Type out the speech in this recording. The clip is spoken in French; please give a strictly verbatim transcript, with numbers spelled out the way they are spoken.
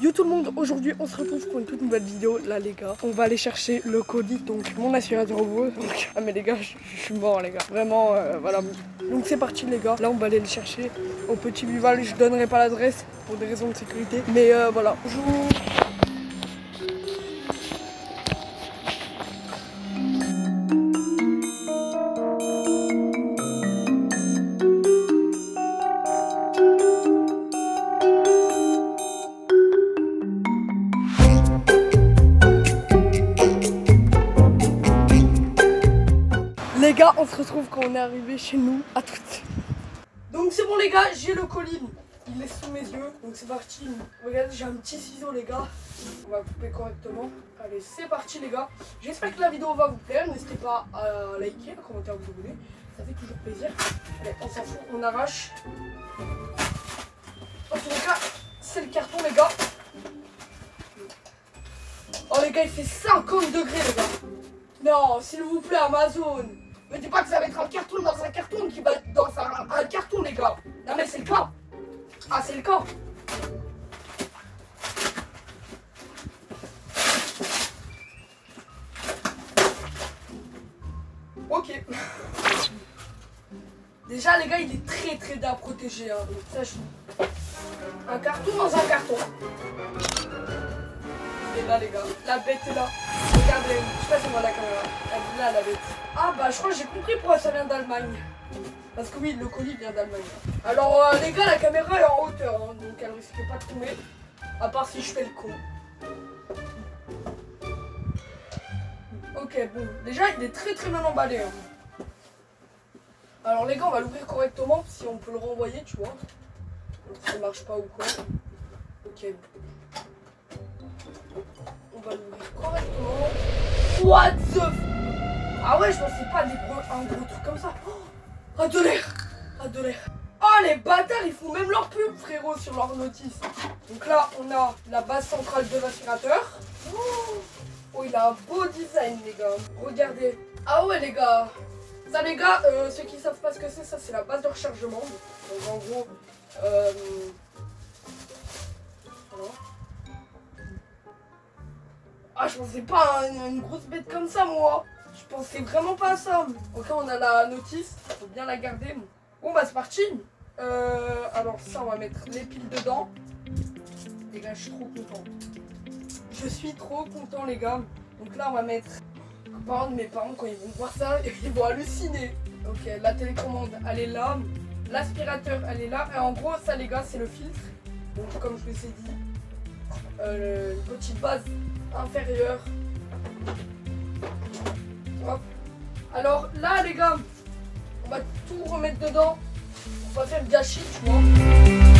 Yo tout le monde, aujourd'hui on se retrouve pour une toute nouvelle vidéo. Là les gars, on va aller chercher le colis, donc mon aspirateur robot. Donc, ah mais les gars, je, je suis mort les gars. Vraiment, euh, voilà. Donc c'est parti les gars. Là on va aller le chercher au Petit Buval. Je donnerai pas l'adresse pour des raisons de sécurité. Mais euh, voilà. Bonjour. Les gars, on se retrouve quand on est arrivé chez nous. À toutes. Donc c'est bon les gars, j'ai le colis. Il est sous mes yeux. Donc c'est parti. Regardez, j'ai un petit ciseau les gars. On va couper correctement. Allez, c'est parti les gars. J'espère que la vidéo va vous plaire. N'hésitez pas à liker, à commenter, à vous abonner. Ça fait toujours plaisir. Allez, on s'en fout, on arrache. En tous les cas, c'est le carton les gars. Oh les gars, il fait cinquante degrés les gars. Non, s'il vous plaît Amazon. Me dis pas que ça va être un carton dans un carton qui va être dans un, un carton les gars. Non mais c'est le cas. Ah c'est le cas. Ok. Déjà les gars il est très très bien protégé hein. Donc ça je... Un carton dans un carton. Et là les gars, la bête est là. Regardez, je sais pas si on voit la caméra. Elle est là la bête. Ah bah je crois que j'ai compris pourquoi ça vient d'Allemagne. Parce que oui, le colis vient d'Allemagne. Alors euh, les gars, la caméra est en hauteur, hein, donc elle risque pas de tomber. À part si je fais le con. Ok, bon. Déjà, il est très très bien emballé. Hein. Alors les gars, on va l'ouvrir correctement, si on peut le renvoyer, tu vois. Donc ça marche pas ou quoi. Ok. On va l'ouvrir correctement. What the f... Ah ouais, je pensais pas à des gros, un gros truc comme ça. Oh, à de l'air. À de l'air. Oh les bâtards, ils font même leur pub frérot sur leur notice. Donc là, on a la base centrale de l'aspirateur. Oh, oh, il a un beau design les gars. Regardez. Ah ouais les gars. Ça les gars, euh, ceux qui savent pas ce que c'est, ça c'est la base de rechargement. Donc en gros... Euh... Voilà. Ah, je pensais pas à une, une grosse bête comme ça, moi. Je pensais vraiment pas à ça. Ok, on a la notice. Faut bien la garder. Bon, bah, c'est parti. Euh, alors, ça, on va mettre les piles dedans. Les gars, je suis trop content. Je suis trop content, les gars. Donc là, on va mettre... Par contre, mes parents, quand ils vont voir ça, ils vont halluciner. Ok, la télécommande, elle est là. L'aspirateur, elle est là. Et en gros, ça, les gars, c'est le filtre. Donc, comme je vous ai dit, euh, une petite base inférieure. Hop. Alors là les gars, on va tout remettre dedans. On va faire gâchis, tu vois.